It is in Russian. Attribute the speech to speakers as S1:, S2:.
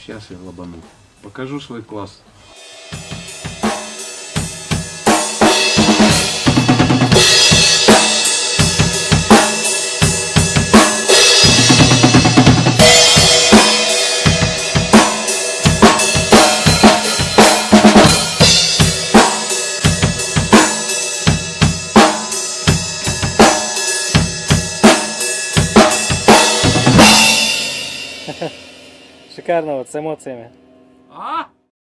S1: Сейчас я лобану. Покажу свой класс.
S2: Шикарно, вот с эмоциями.
S1: А?